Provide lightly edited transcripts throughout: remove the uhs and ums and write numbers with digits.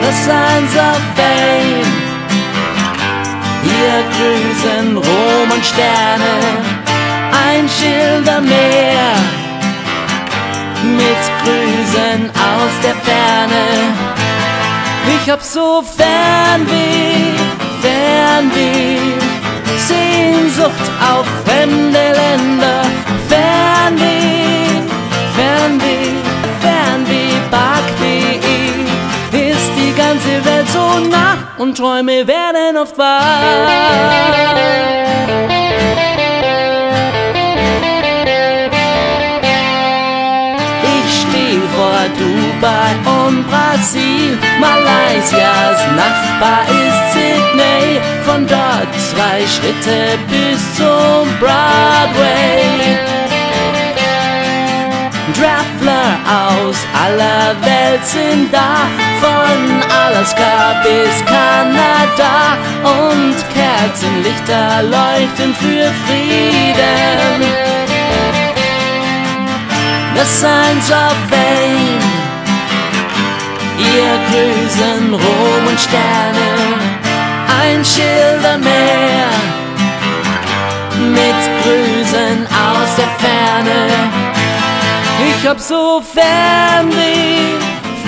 the signs of fame. Hier grüßen Rom und Sterne, ein Schildermeer mit Grüßen aus der Ferne. Ich hab so Fernweh, Sehnsucht auf fremde Länder. Fernweh, Bhakti. Ist die ganze Welt so nah und Träume werden oft wahr. Vor Dubai und Brasil, Malaysias Nachbar ist Sydney. Von dort 2 Schritte bis zum Broadway. Traveler aus aller Welt sind da, von Alaska bis Kanada. Und Kerzenlichter leuchten für Frieden. The signs of fame. Ihr grüßen Rom und Sterne, ein Schildermeer mit Grüßen aus der Ferne. Ich hab so Fernweh,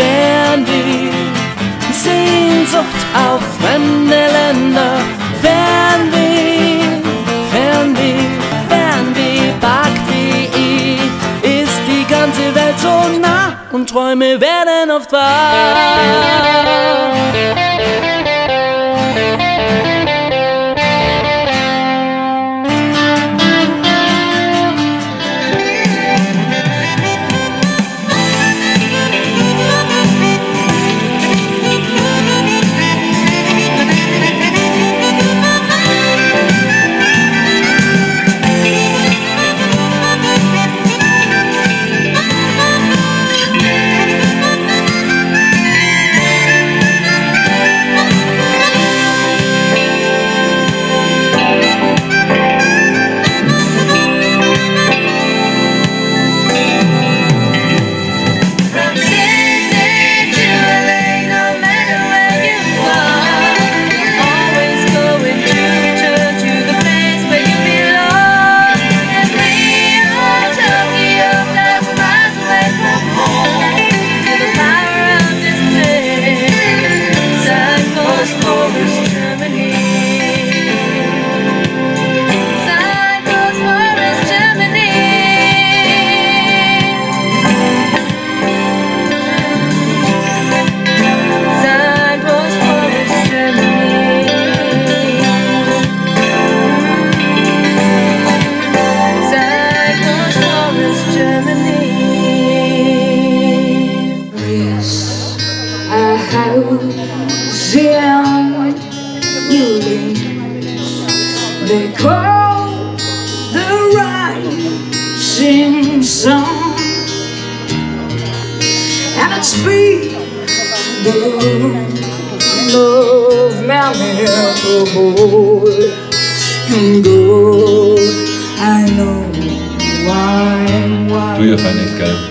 Sehnsucht auf fremde Länder. Fernweh, Bhakti. Ist die ganze Welt so nah und Träume werden oft wahr. They call the rising sun, and it speaks of Mount Boy and gold. I know why. Du, ihr fand ich geil.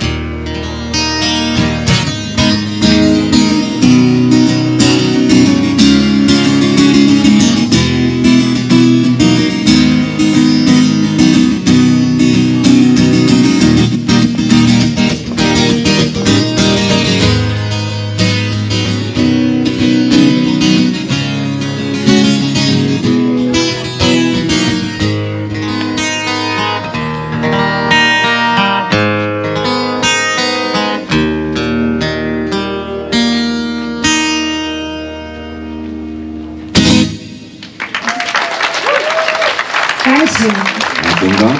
Vielen Dank.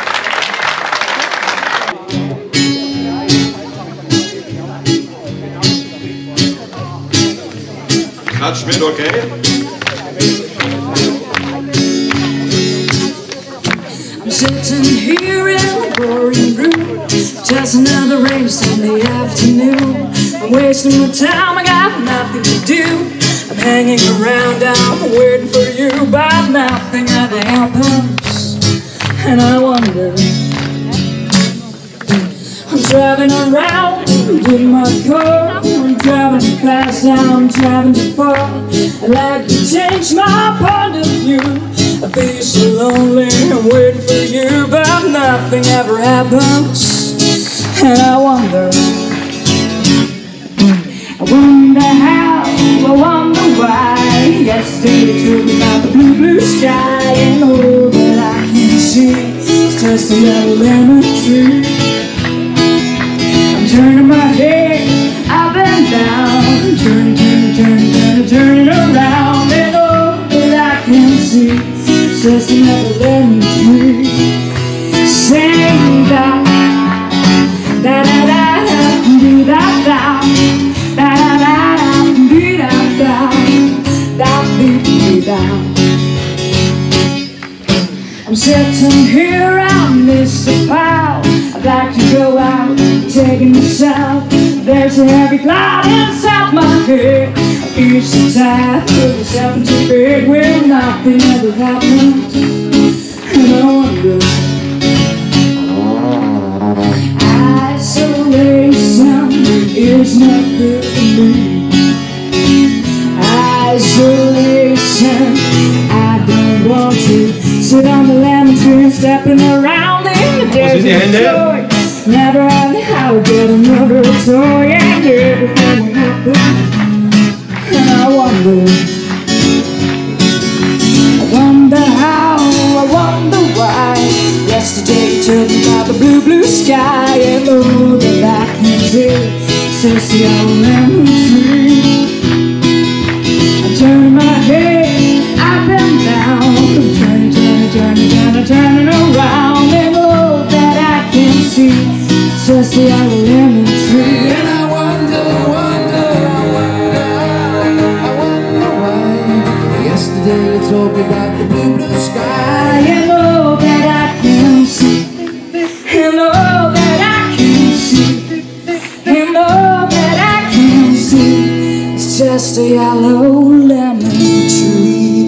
Klatsch mit, okay? I'm sitting here in the boring room, just another rainy Sunday afternoon. I'm wasting my time, I got nothing to do. I'm hanging around, I'm waiting for you, but nothing ever happens. And I wonder, I'm driving around in my car. I'm driving fast now, I'm driving too far. I'd like to change my point of view. I feel so lonely, I'm waiting for you, but nothing ever happens. And I wonder how, I wonder why. Yesterday you told me about the blue, blue sky, and all that I can see is just a little lemon tree. I'm turning my head up and down, turning around, and all that I can see is just another lemon tree. Sing da da da da da do da da da da da do da da da do da. I'm sitting here on this pile. I'd like to go out, taking the south. There's a heavy cloud inside my head. I feel so tired, put myself into bed where nothing ever happens. And I wonder, isolation is not good for me. Isolation, I don't want to sit on the lemon tree and stepping around in the desert. Never had how to get another toy, and everything happened. And I wonder how, I wonder why. Yesterday you told me about the blue, blue sky, and all that I can see is just the old lemon tree. I'm turning my head up and down, I'm turning around, and all that I can see is just the old lemon tree. And I wonder why. Yesterday you told me about the blue, blue sky, and all that I can see, and all that I can see, and all that I can see is just a yellow lemon tree.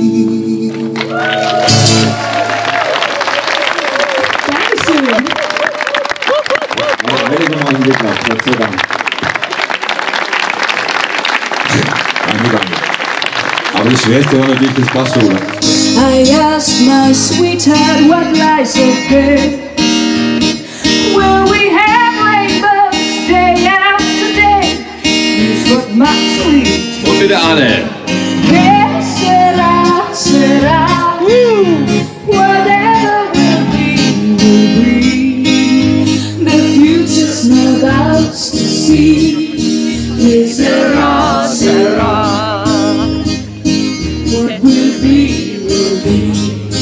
Aber das Schwerste war natürlich das Basso. I asked my sweetheart what lies ahead. Will we have rainbows day after day? Is what my sweet. Und bitte Anne. Que sera, sera. Whatever will be. The future's not ours to see. Que sera, sera. What will be, will be.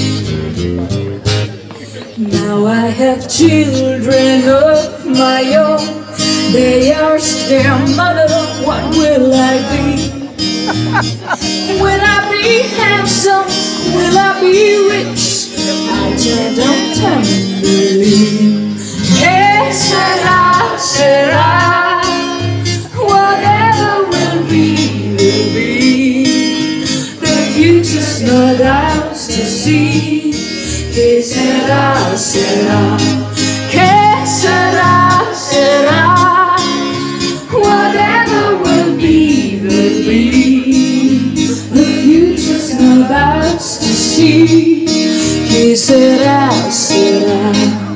Now I have children of my own. They are their mother. What will I be? Will I be handsome? Will I be rich? I don't believe. Que sera, sera. Whatever will be, will be. The future's not ours to see. Que sera, sera. Que sera, sera. Whatever will be, will be. The future's not ours to see. Que sera, sera.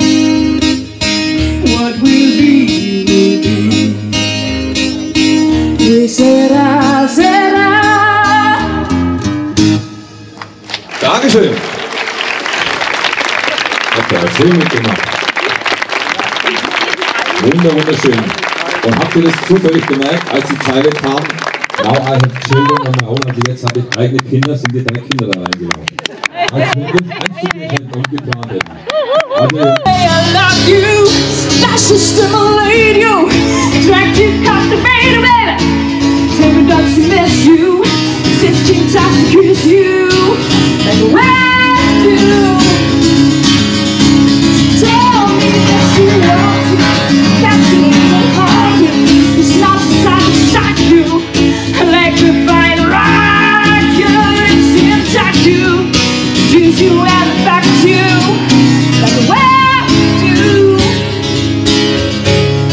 What will be, will be. Que sera, sera. Dankeschön. Habt ihr schön mitgemacht. Wunderschön. Und habt ihr das zufällig gemerkt, als die Zeile kam, now I have children of my own, und jetzt habe ich eigene Kinder, sind dir deine Kinder da reingelaufen. Als wir uns einzugehen und geplant hätten. Also, I love you, that should stimulate you. Drag you, captivate, baby. Tell me, don't you miss you? 16 times to kiss you, like the way I do. Tell me that you want to captivate my heart. It's not inside inside you, like the fine rock. It's inside you, use you and back to you, like the way I do.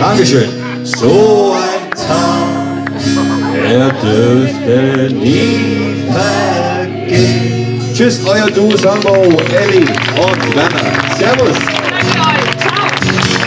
Dankeschön. So ein Tag, er dürfte nie vergehen. Tschüss, euer Du, Sambo, Elli und Werner. Servus. Danke euch. Ciao.